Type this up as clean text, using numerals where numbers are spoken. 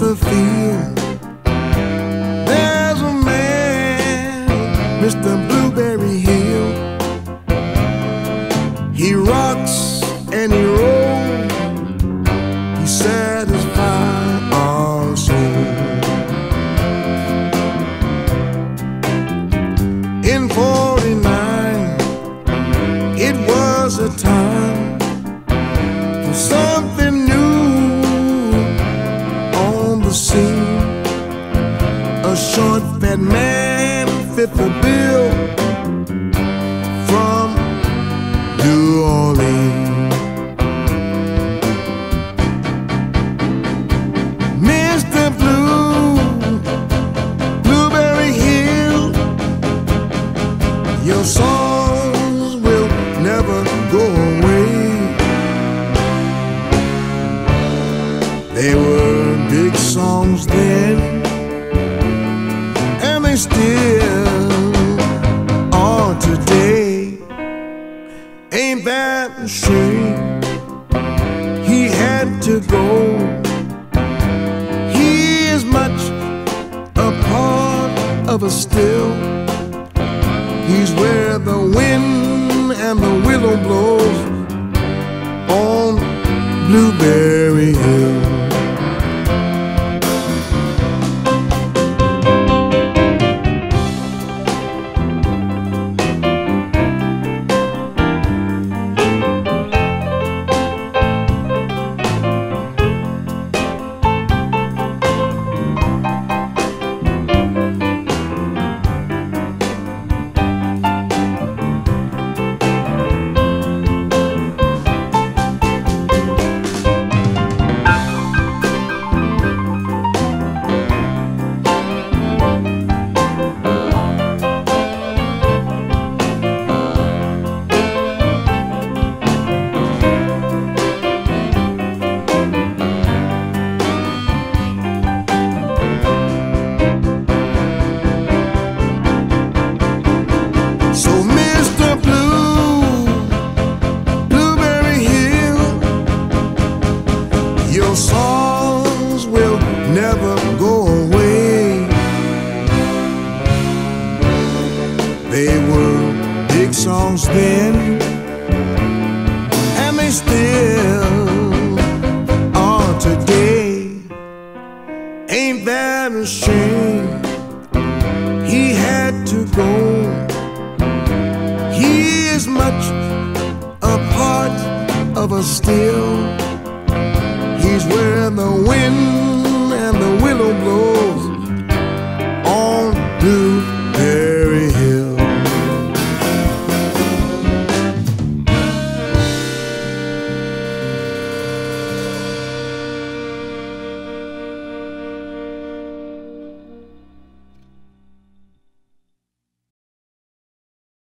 the field, there's a man, Mr. Blueberry Hill. He rocks and he rolls, he satisfies our soul. In 49, it was a time for something new on the scene. A short, fat man fit the bill from New Orleans. Mr. Blueberry Hill, your songs will never go away. They were big songs then, and they still are today. Ain't that a shame? He had to go. He is much a part of us still. He's where the wind and the willow blows on Blueberry Hill. Still, he's where the wind and the willow blow